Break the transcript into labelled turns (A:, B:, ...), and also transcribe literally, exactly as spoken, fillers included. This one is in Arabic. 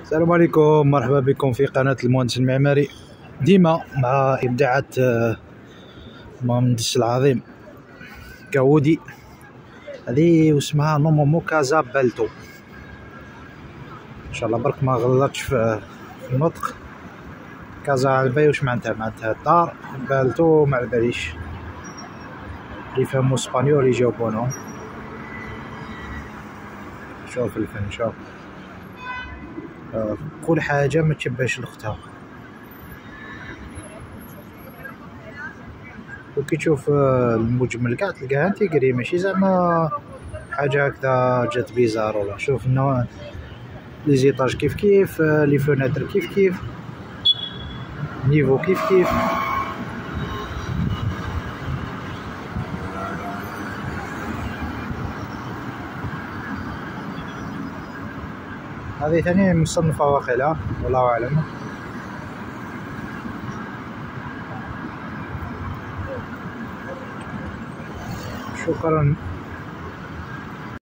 A: السلام عليكم، مرحبا بكم في قناة المهندس المعماري، ديما مع إبداعات المهندس العظيم كاودي. هذه اسمها نومومو كازا بالتو، إن شاء الله برك ما غلطتش في النطق. كازا على بالي واش معناتها، معناتها الدار، بالتو ما على باليش، اللي يفهموا اسبانيول يجاوبونهم. شوف الفن، شوف كل حاجة ما تشبهش لأختها. وكي تشوف المجمل كاع تلقاها انتيغري، ماشي زعما حاجة هكذا جات بيزار ولا. شوف النوع، لي زيطاج كيف كيف، لي فوناتر كيف كيف، نيفو كيف كيف. هذه ثاني مصنفة واقيلا، والله أعلم. شكرا.